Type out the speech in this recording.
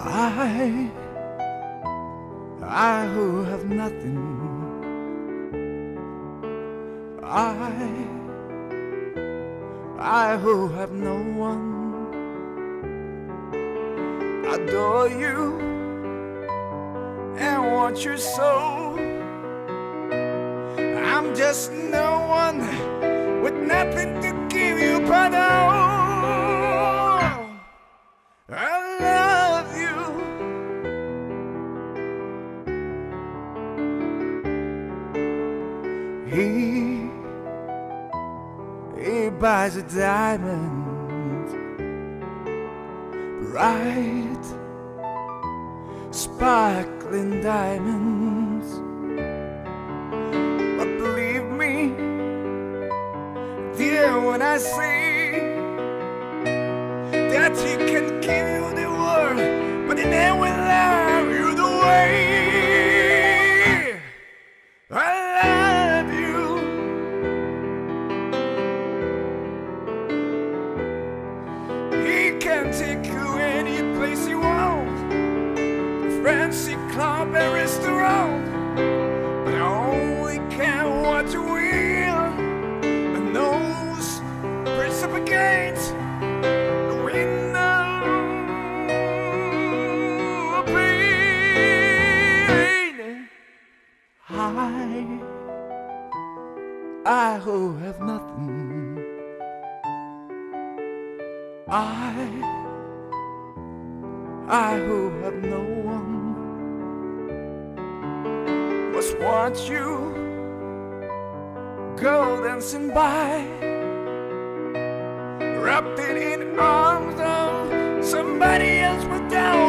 I who have nothing, I who have no one, adore you and want your soul. I'm just no one with nothing to give you, but oh, I love you. He buys a diamond, bright, sparkling diamonds. But believe me, dear, when I say that he can give you the world, but he never will love you the way I love you. He can take you any place you want, fancy club and restaurant, but only can what you will, and knows principle gains the window of pain. I who have nothing, I who have no one, must watch you go dancing by, wrapped it in arms of somebody else but down.